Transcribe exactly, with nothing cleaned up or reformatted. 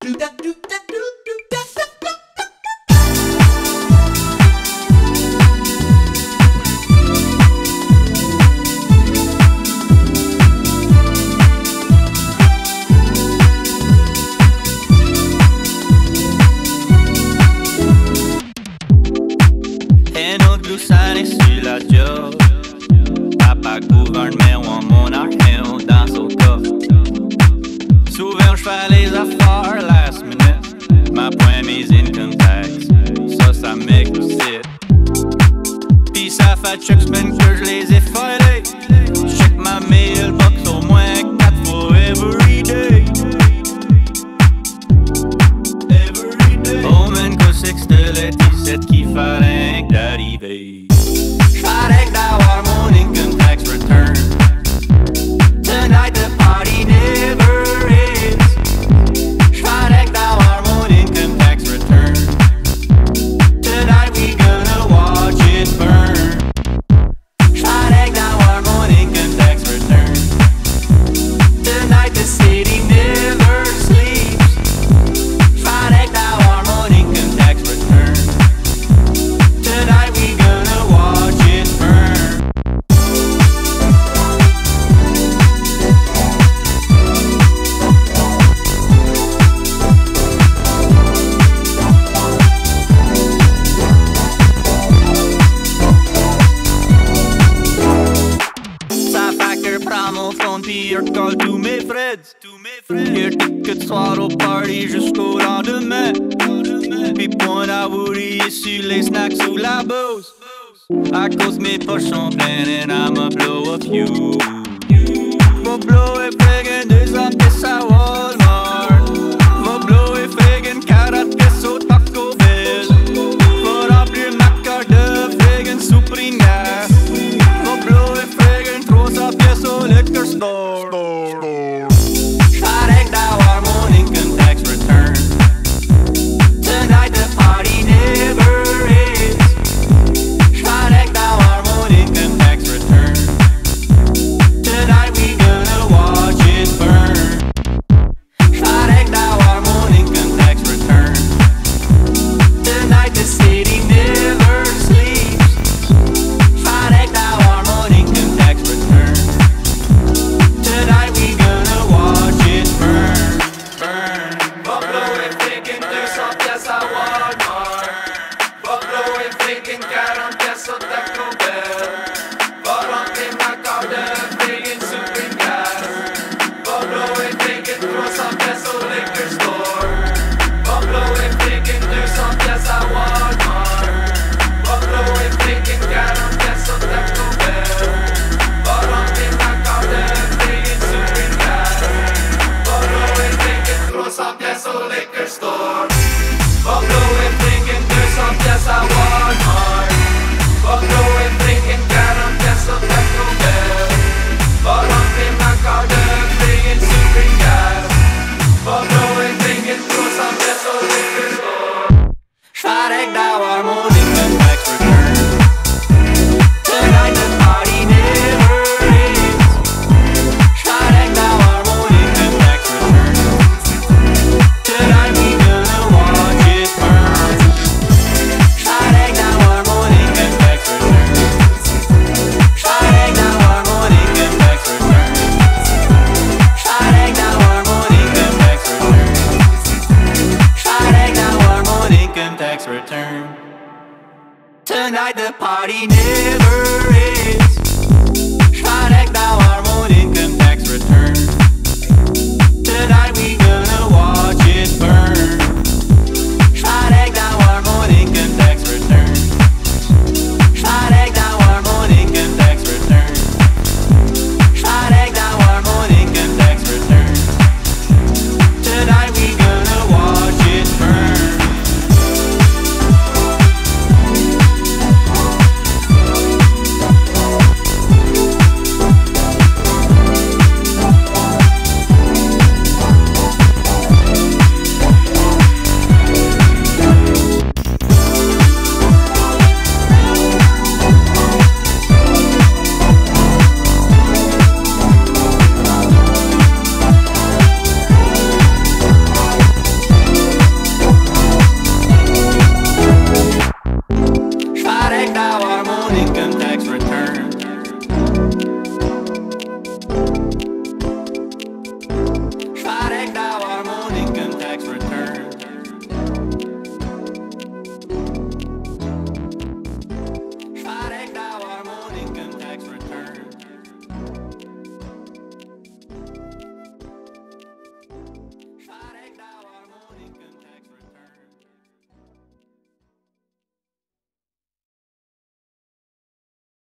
Lusane sur la job. Papa gouverne, mais on mon argent dans son coffre. Souvent j'fais les affaires last minute. Ma pointe mes income tax, ça, ça m'excite. Pis ça fait chaque semaine que j'les ai filés. Check ma mailbox au moins quatre fois every day. Every day. Oh man, que c'est que c'était le dix-sept qu'il fallait d'arriver. J'fallait d'avoir mon income tax return. Tonight the party never ends. J'fallait d'avoir mon income tax return. Tonight we gonna watch it burn. J'fallait d'avoir mon income tax return. Tonight the city never sleeps. J'fallait d'avoir mon income tax return. Tonight we gonna watch it burn. Ça fait que prends mon phone pis recolle tous mes freds. Hier que de soir au party jusqu'au lendemain. Pis point à Woody sur les snacks sous la bouse. À cause mes poches sont pleines and I'ma blow a few. Mon blow est friggin' deux cents pièces à Walmart. Mon blow est friggin' quarante pièces au Taco Bell. Mon remplir ma carte de friggin' Supreme Gas. Mon blow est friggin' trois cents pièces au liquor store. J'fallait d'avoir mon income tax return. Tonight the party never ends. J'fallait d'avoir mon income tax return. Tonight we gonna watch it burn. J'fallait d'avoir mon income tax return. Tonight the city never sleeps. J'fallait d'avoir mon income tax return. Tonight we gonna watch it burn. Burn. Buffalo est friggin' deux cents pièces à Walmart. Buffalo est friggin' quarante pièces au Taco Bell. Va remplir ma carte de friggin' Supreme Gas. Buffalo est friggin' trois cents pièces au liquor store. Buffalo est friggin' deux cents pièces à Walmart. Buffalo est friggin' quarante pièces au Taco Bell. Va remplir ma carte de friggin' Supreme Gas. Buffalo est friggin' trois cents pièces au liquor store. Buffalo est friggin' deux cents pièces à Walmart. Buffalo est friggin' quarante pièces au Taco Bell. Va remplir ma carte de friggin' Supreme Gas. Buffalo est friggin' trois cents pièces au liquor store. J'fallait d'avoir mon income tax return. Tonight the party never ends. J'fallait d'avoir mon income tax return. Tonight we gonna watch it burn. J'fallait d'avoir mon income tax return. J'fallait d'avoir mon income tax return. J'fallait d'avoir mon income tax return. J'fallait d'avoir mon income tax return. Tonight the party never ends.